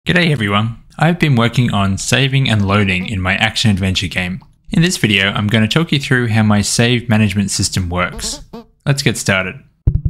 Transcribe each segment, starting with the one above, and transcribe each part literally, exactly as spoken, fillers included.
G'day everyone, I've been working on saving and loading in my action-adventure game. In this video, I'm going to talk you through how my save management system works. Let's get started.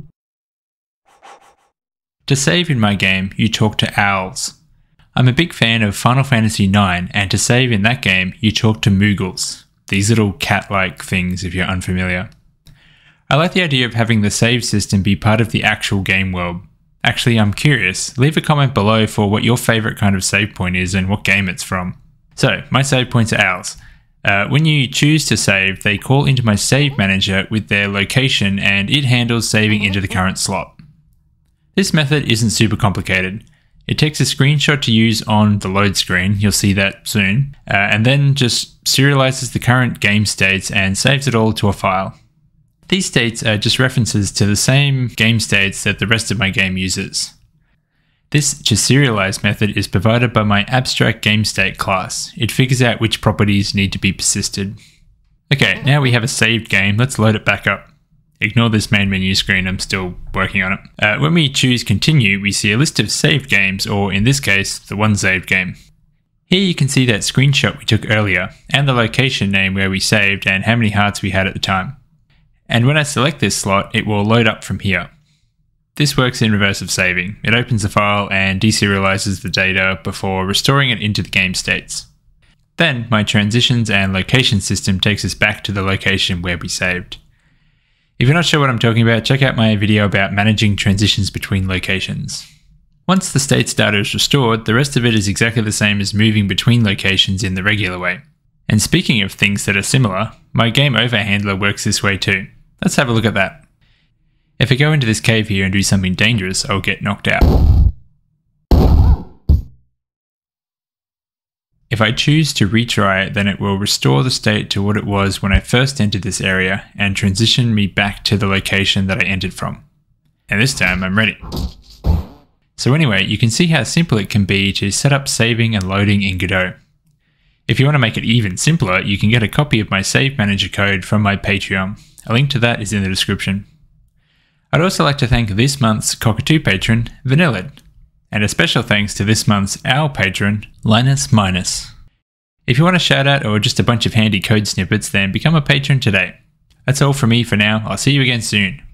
To save in my game, you talk to owls. I'm a big fan of Final Fantasy nine, and to save in that game, you talk to moogles, these little cat-like things if you're unfamiliar. I like the idea of having the save system be part of the actual game world. Actually, I'm curious. Leave a comment below for what your favourite kind of save point is and what game it's from. So, my save points are owls. Uh, when you choose to save, they call into my save manager with their location and it handles saving into the current slot. This method isn't super complicated. It takes a screenshot to use on the load screen, you'll see that soon, uh, and then just serializes the current game states and saves it all to a file. These states are just references to the same game states that the rest of my game uses. This toSerialize method is provided by my abstract game state class. It figures out which properties need to be persisted. Okay, now we have a saved game, let's load it back up. Ignore this main menu screen, I'm still working on it. Uh, when we choose continue, we see a list of saved games, or in this case, the one saved game. Here you can see that screenshot we took earlier, and the location name where we saved and how many hearts we had at the time. And when I select this slot, it will load up from here. This works in reverse of saving. It opens the file and deserializes the data before restoring it into the game states. Then my transitions and location system takes us back to the location where we saved. If you're not sure what I'm talking about, check out my video about managing transitions between locations. Once the state's data is restored, the rest of it is exactly the same as moving between locations in the regular way. And speaking of things that are similar, my game over handler works this way too. Let's have a look at that. If I go into this cave here and do something dangerous, I'll get knocked out. If I choose to retry it, then it will restore the state to what it was when I first entered this area and transition me back to the location that I entered from. And this time I'm ready. So anyway, you can see how simple it can be to set up saving and loading in Godot. If you want to make it even simpler, you can get a copy of my save manager code from my Patreon. A link to that is in the description. I'd also like to thank this month's Cockatoo patron, Vanillid, and a special thanks to this month's Owl patron, Linus Minus. If you want a shout out or just a bunch of handy code snippets, then become a patron today. That's all from me for now, I'll see you again soon.